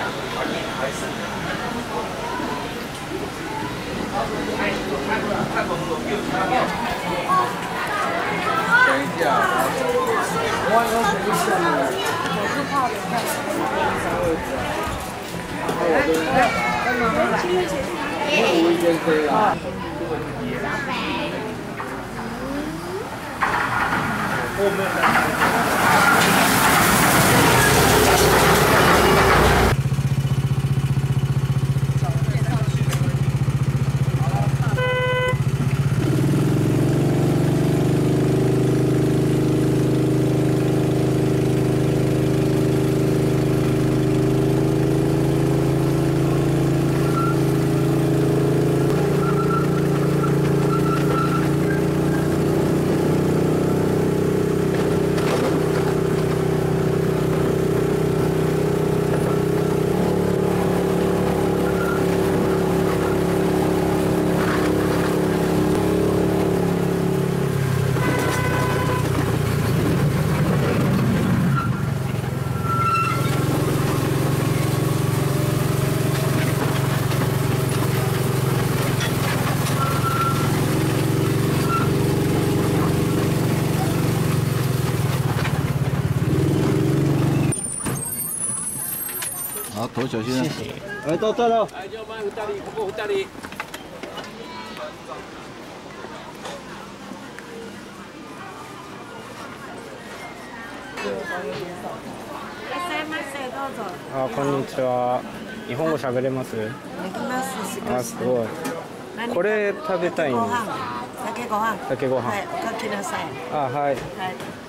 等一下，我有什么想的？我是怕的，我无意间飞啊。后面。好，头小心。谢谢。来，到这了。来，就帮你大力，不够大力。 あ、こんにちは。日本語喋れます？できます。あ、すごい。これ食べたいんです。酒ご飯。はい、おかけなさい。あ、はい。はい。